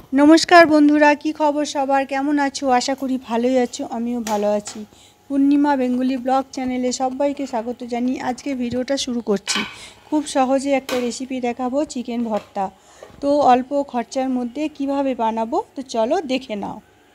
নমস্কার বন্ধুরা, কি খবর সবার? কেমন আছো? আশা করি ভালোই আছো। আমিও ভালো আছি। পূর্ণিমা বেঙ্গলি ব্লগ চ্যানেলে সবাইকে স্বাগত জানিয়ে আজকে ভিডিওটা শুরু করছি। খুব সহজে একটা রেসিপি দেখাবো, চিকেন ভর্তা। তো অল্প খরচার মধ্যে কিভাবে বানাবো, তো চলো দেখে নাও।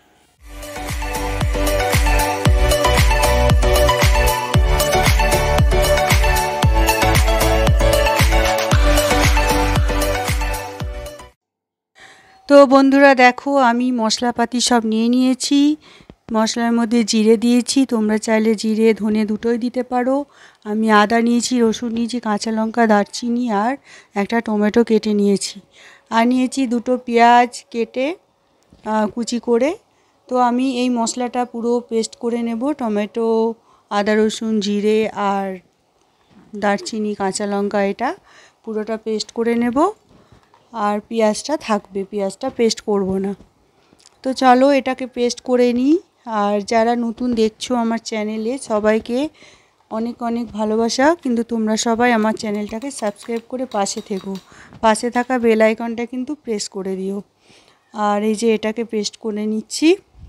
তো বন্ধুরা দেখো, আমি মশলাপাতি সব নিয়ে নিয়েছি। মশলার মধ্যে জিরে দিয়েছি, তোমরা চাইলে জিরে ধনে দুটোই দিতে পারো। আমি আদা নিয়েছি, রসুন নিয়েছি, কাঁচা লঙ্কা, দারচিনি আর একটা টমেটো কেটে নিয়েছি। আর নিয়েছি দুটো পেঁয়াজ কেটে কুচি করে। তো আমি এই মশলাটা পুরো পেস্ট করে নেব। টমেটো, আদা, রসুন, জিরে আর দারচিনি, কাঁচা লঙ্কা, এটা পুরোটা পেস্ট করে নেব। আর পেঁয়াজটা থাকবে, পেঁয়াজটা পেস্ট করব না। তো চলো এটাকে পেস্ট করে নিই। আর যারা নতুন দেখছো আমার চ্যানেলে, সবাইকে অনেক অনেক ভালোবাসা। কিন্তু তোমরা সবাই আমার চ্যানেলটাকে সাবস্ক্রাইব করে পাশে থেকো। পাশে থাকা বেল আইকনটা কিন্তু প্রেস করে দিও। আর এই যে এটাকে পেস্ট করে নিচ্ছি।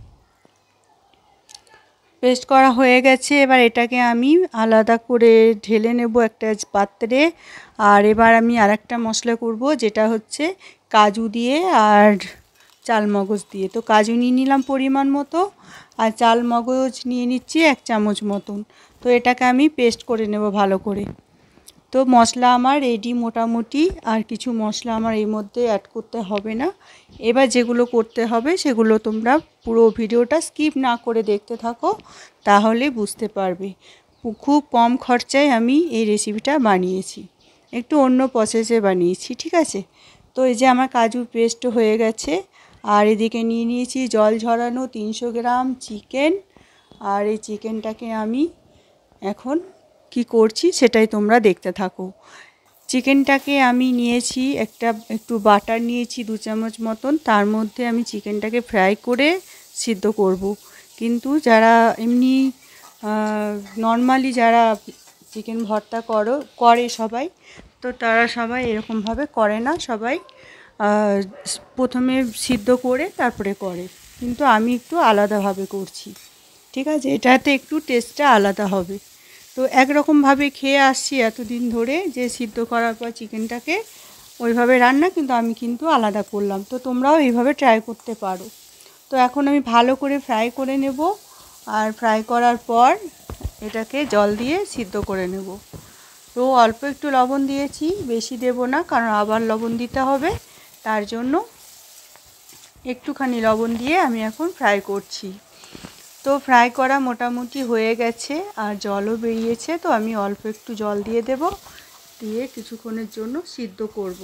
পেস্ট করা হয়ে গেছে। এবার এটাকে আমি আলাদা করে ঢেলে নেব একটা পাত্রে। আর এবার আমি আরেকটা মশলা করব, যেটা হচ্ছে কাজু দিয়ে আর চালমগজ দিয়ে। তো কাজু নিয়ে নিলাম পরিমাণ মতো, আর চালমগজ নিয়ে নিচ্ছি 1 চামচ মতন। তো এটাকে আমি পেস্ট করে নেব ভালো করে। তো মশলা আমার রেডি মোটামুটি। আর কিছু মশলা আমার এর মধ্যে অ্যাড করতে হবে না। এবার যেগুলো করতে হবে সেগুলো তোমরা পুরো ভিডিওটা স্কিপ না করে দেখতে থাকো, তাহলে বুঝতে পারবে। খুব কম খরচায় আমি এই রেসিপিটা বানিয়েছি, একটু অন্য প্রসেসে বানিয়েছি, ঠিক আছে? তো এই যে আমার কাজু পেস্ট হয়ে গেছে। আর এদিকে নিয়ে নিয়েছি জল ঝরানো 300 গ্রাম চিকেন। আর এই চিকেনটাকে আমি এখন কি করছি সেটাই তোমরা দেখতে থাকো। চিকেনটাকে আমি নিয়েছি একটু বাটার নিয়েছি 2 চামচ মতন। তার মধ্যে আমি চিকেনটাকে ফ্রাই করে সিদ্ধ করব। কিন্তু যারা এমনি নর্মালি যারা চিকেন ভর্তা করে সবাই, তো তারা সবাই এরকমভাবে করে না। সবাই প্রথমে সিদ্ধ করে তারপরে করে, কিন্তু আমি একটু আলাদাভাবে করছি, ঠিক আছে? এটাতে একটু টেস্টটা আলাদা হবে। তো একরকমভাবে খেয়ে আসছি এতদিন ধরে, যে সিদ্ধ করার পর চিকেনটাকে ওইভাবে রান্না, কিন্তু আমি কিন্তু আলাদা করলাম। তো তোমরাও এইভাবে ট্রাই করতে পারো। তো এখন আমি ভালো করে ফ্রাই করে নেব। আর ফ্রাই করার পর এটাকে জল দিয়ে সিদ্ধ করে নেব। তো অল্প একটু লবণ দিয়েছি, বেশি দেব না, কারণ আবার লবণ দিতে হবে। তার জন্য একটুখানি লবণ দিয়ে আমি এখন ফ্রাই করছি। তো ফ্রাই করা মোটামুটি হয়ে গেছে, আর জলও বেরিয়েছে। তো আমি অল্প একটু জল দিয়ে দেব, দিয়ে কিছুক্ষণের জন্য সিদ্ধ করব।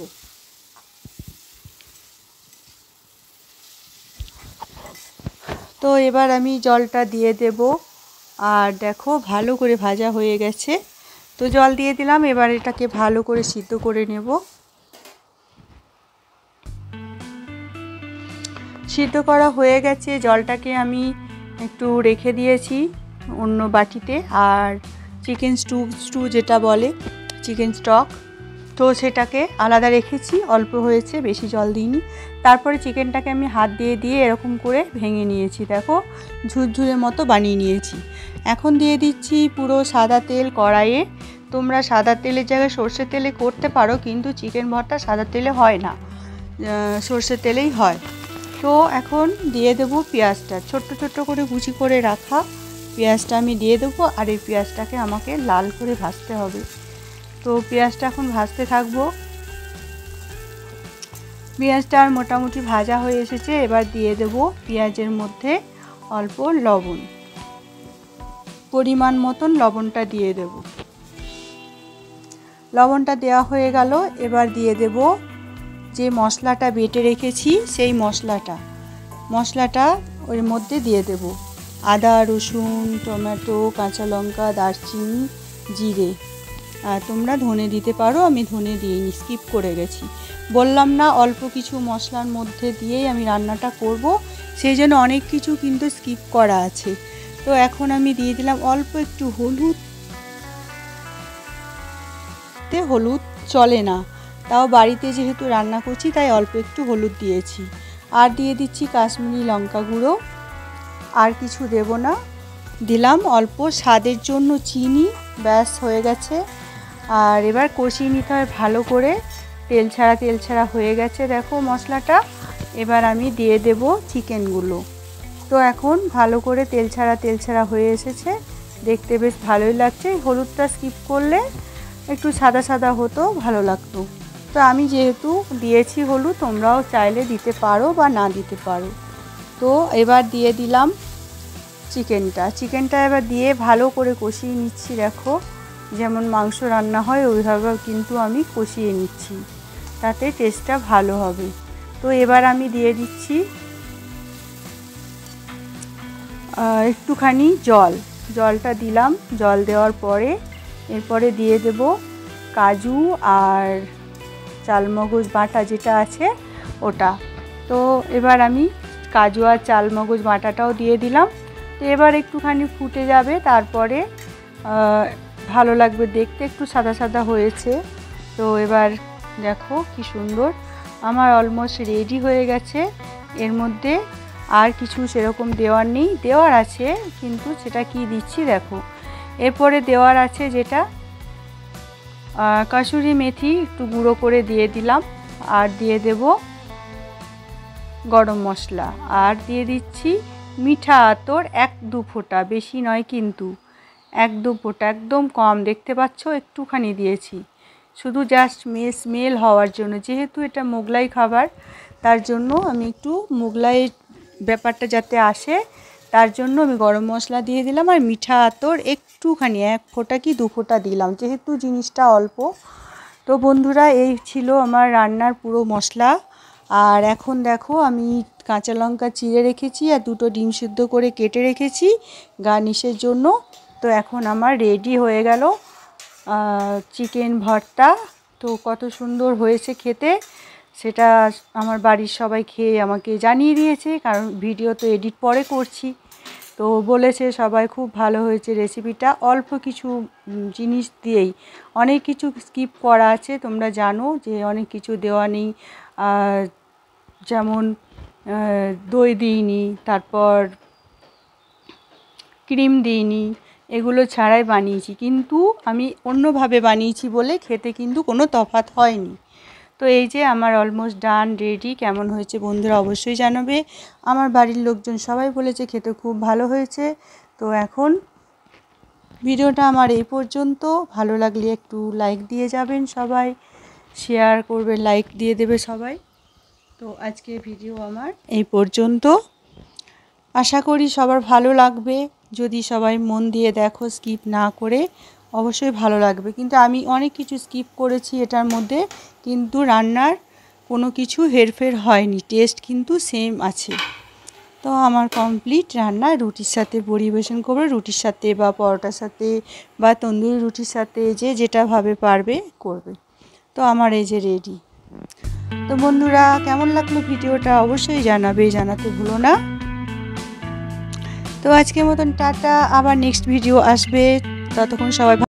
তো এবার আমি জলটা দিয়ে দেব। আর দেখো ভালো করে ভাজা হয়ে গেছে। তো জল দিয়ে দিলাম। এবার এটাকে ভালো করে সিদ্ধ করে নেব। সিদ্ধ করা হয়ে গেছে। জলটাকে আমি একটু রেখে দিয়েছি অন্য বাটিতে। আর চিকেন স্টু যেটা বলে, চিকেন স্টক, তো সেটাকে আলাদা রেখেছি। অল্প হয়েছে, বেশি জল দিইনি। তারপরে চিকেনটাকে আমি হাত দিয়ে দিয়ে এরকম করে ভেঙে নিয়েছি। দেখো ঝুরঝুরে মতো বানিয়ে নিয়েছি। এখন দিয়ে দিচ্ছি পুরো সাদা তেল কড়াইয়ে। তোমরা সাদা তেলের জায়গায় সর্ষের তেলে করতে পারো, কিন্তু চিকেন ভর্তা সাদা তেলে হয় না, সর্ষের তেলেই হয়। তো এখন দিয়ে দেবো পেঁয়াজটা, ছোট্ট ছোট্ট করে কুচি করে রাখা পেঁয়াজটা আমি দিয়ে দেবো। আর এই পেঁয়াজটাকে আমাকে লাল করে ভাজতে হবে। তো পেঁয়াজটা এখন ভাজতে থাকবো। পেঁয়াজটা মোটামুটি ভাজা হয়ে এসেছে। এবার দিয়ে দেবো পেঁয়াজের মধ্যে অল্প লবণ, পরিমাণ মতন লবণটা দিয়ে দেব। লবণটা দেওয়া হয়ে গেল। এবার দিয়ে দেব যে মশলাটা বেটে রেখেছি, সেই মশলাটা ওর মধ্যে দিয়ে দেব। আদা, রসুন, টমেটো, কাঁচা লঙ্কা, দারচিনি, জিরে। আর তোমরা ধনে দিতে পারো, আমি ধনে দিইনি, স্কিপ করে গেছি। বললাম না অল্প কিছু মশলার মধ্যে দিয়েই আমি রান্নাটা করব, সেই জন্য অনেক কিছু কিন্তু স্কিপ করা আছে। তো এখন আমি দিয়ে দিলাম অল্প একটু হলুদ। হলুদ চলে না, তাও বাড়িতে যেহেতু রান্না করছি তাই অল্প একটু হলুদ দিয়েছি। আর দিয়ে দিচ্ছি কাশ্মীরি লঙ্কা গুঁড়ো, আর কিছু দেব না। দিলাম অল্প স্বাদের জন্য চিনি, ব্যাস হয়ে গেছে। আর এবার কষিয়ে নিতে হয় ভালো করে, তেল ছাড়া হয়ে গেছে দেখো মশলাটা। এবার আমি দিয়ে দেব চিকেনগুলো। তো এখন ভালো করে তেল ছাড়া হয়ে এসেছে, দেখতে বেশ ভালোই লাগছে। হলুদটা স্কিপ করলে একটু সাদা হতো, ভালো লাগতো। তো আমি যেহেতু দিয়েছি হলুদ, তোমরাও চাইলে দিতে পারো বা না দিতে পারো। তো এবার দিয়ে দিলাম চিকেনটা এবার দিয়ে ভালো করে কষিয়ে নিচ্ছি। দেখো যেমন মাংস রান্না হয় ওইভাবে কিন্তু আমি কষিয়ে নিচ্ছি, তাতে টেস্টটা ভালো হবে। তো এবার আমি দিয়ে দিচ্ছি একটুখানি জলটা দিলাম। জল দেওয়ার পরে এরপরে দিয়ে দেব কাজু আর চালমগজ বাটা যেটা আছে ওটা। তো এবার আমি কাজু আর চালমগজ বাটাটাও দিয়ে দিলাম। তো এবার একটুখানি ফুটে যাবে, তারপরে ভালো লাগবে দেখতে, একটু সাদা হয়েছে। তো এবার দেখো কি সুন্দর আমার অলমোস্ট রেডি হয়ে গেছে। এর মধ্যে আর কিছু সেরকম দেওয়ার নেই, দেওয়ার আছে কিন্তু সেটা কি দিচ্ছি দেখো। এরপরে দেওয়ার আছে যেটা কাসুরি মেথি একটু গুঁড়ো করে দিয়ে দিলাম, আর দিয়ে দেব গরম মশলা, আর দিয়ে দিচ্ছি মিঠা আতর 1-2 ফোঁটা, বেশি নয় কিন্তু 1-2 ফোঁটা, একদম কম দেখতে পাচ্ছ, একটুখানি দিয়েছি শুধু জাস্ট স্মেল হওয়ার জন্য। যেহেতু এটা মোগলাই খাবার, তার জন্য আমি একটু মোগলাইয়ের ব্যাপারটা যাতে আসে তার জন্য আমি গরম মশলা দিয়ে দিলাম। আর মিঠা আতর একটুখানি 1 ফোঁটা কি 2 ফোঁটা দিলাম, যেহেতু জিনিসটা অল্প। তো বন্ধুরা এই ছিল আমার রান্নার পুরো মশলা। আর এখন দেখো আমি কাঁচা লঙ্কা চিড়ে রেখেছি আর 2টো ডিম সিদ্ধ করে কেটে রেখেছি গার্নিশের জন্য। তো এখন আমার রেডি হয়ে গেল চিকেন ভর্তা। তো কত সুন্দর হয়েছে খেতে, সেটা আমার বাড়ির সবাই খেয়ে আমাকে জানিয়ে দিয়েছে, কারণ ভিডিও তো এডিট পরে করছি। তো বলেছে সবাই খুব ভালো হয়েছে রেসিপিটা, অল্প কিছু জিনিস দিয়েই অনেক কিছু স্কিপ করা আছে। তোমরা জানো যে অনেক কিছু দেওয়া নেই, যেমন দই দিইনি, তারপর ক্রিম দিইনি, এগুলো ছাড়াই বানিয়েছি, কিন্তু আমি অন্যভাবে বানিয়েছি বলে খেতে কিন্তু কোনো তফাৎ হয়নি। তো এই যে আমার অলমোস্ট ডান রেডি। কেমন হয়েছে বন্ধুরা অবশ্যই জানাবে। আমার বাড়ির লোকজন সবাই বলেছে খেতে খুব ভালো হয়েছে। তো এখন ভিডিওটা আমার এই পর্যন্ত। ভালো লাগলে একটু লাইক দিয়ে যাবেন সবাই, শেয়ার করবে, লাইক দিয়ে দেবে সবাই। তো আজকের ভিডিও আমার এই পর্যন্ত। আশা করি সবার ভালো লাগবে, যদি সবাই মন দিয়ে দেখো, স্কিপ না করে, অবশ্যই ভালো লাগবে। কিন্তু আমি অনেক কিছু স্কিপ করেছি এটার মধ্যে, কিন্তু রান্নার কোনো কিছু হেরফের হয়নি, টেস্ট কিন্তু সেম আছে। তো আমার কমপ্লিট রান্না। রুটির সাথে পরিবেশন করবে, রুটির সাথে বা পরোটার সাথে বা তন্দুরি রুটির সাথে, যে যেটাভাবে পারবে করবে। তো আমার এই যে রেডি। তো বন্ধুরা কেমন লাগলো ভিডিওটা অবশ্যই জানাবে, জানাতে ভুলো না। তো আজকের মতন টাটা, আবার নেক্সট ভিডিও আসবে, ততক্ষণ সবাই